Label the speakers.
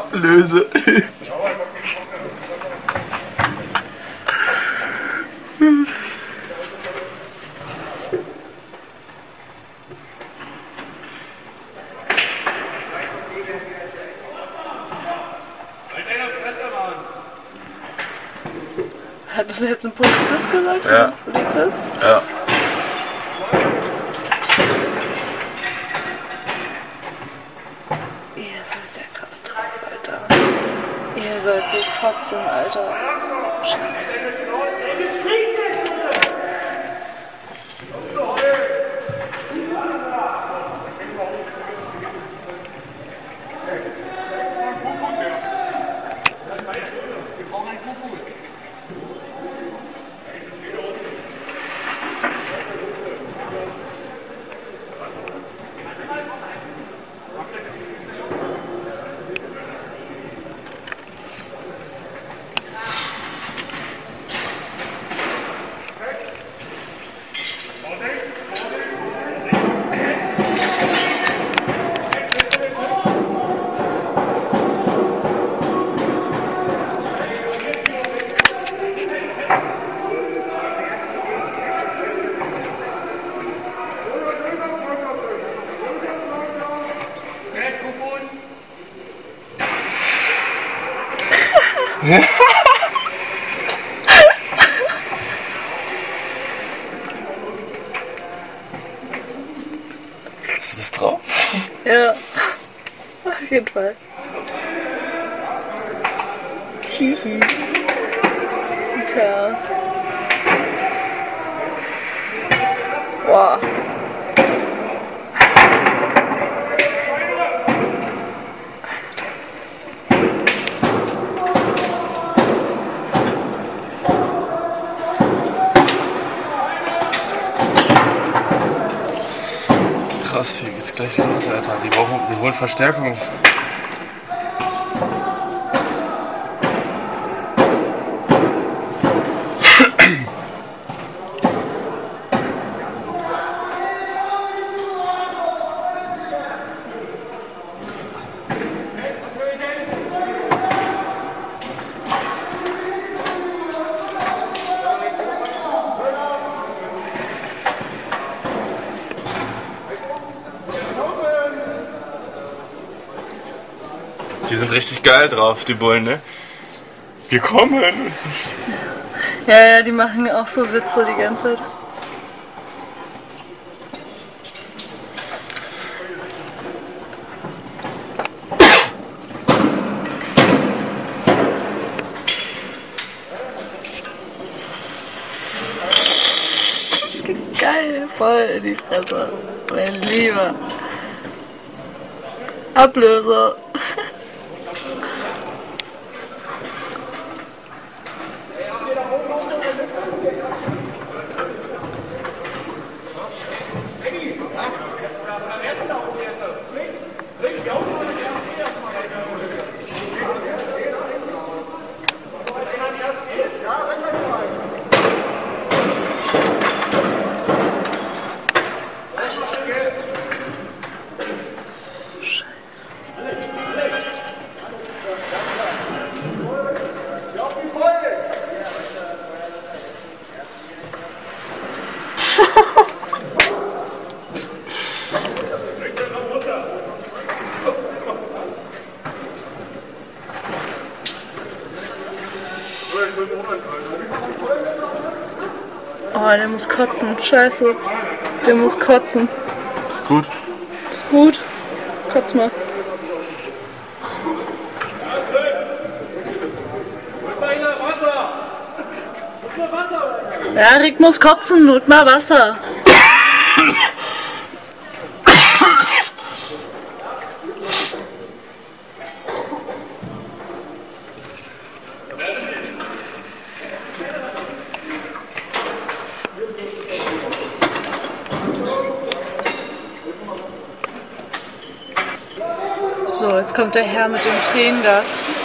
Speaker 1: Ablöse.
Speaker 2: Hat das jetzt ein Polizist gesagt?
Speaker 1: Ja.
Speaker 2: Ein Polizist?
Speaker 1: Ja.
Speaker 2: Ihr seid ja krass drauf, Alter. Ihr seid so fotzen, Alter. Scheiße.
Speaker 1: Hast du das drauf?
Speaker 2: Ja, auf jeden Fall. Hihi. Tja. Boah.
Speaker 1: Krass, hier geht's gleich los, Alter. Die holen Verstärkung. Die sind richtig geil drauf, die Bullen, ne? Wir kommen!
Speaker 2: Ja, die machen auch so Witze die ganze Zeit. Geil, voll in die Fresse. Mein Lieber. Ablöser. Oh, der muss kotzen. Scheiße. Der muss kotzen.
Speaker 1: Gut.
Speaker 2: Ist gut. Kotz mal. Ja, Rick muss kotzen. Holt mal Wasser. So, jetzt kommt der Herr mit dem Tränengas.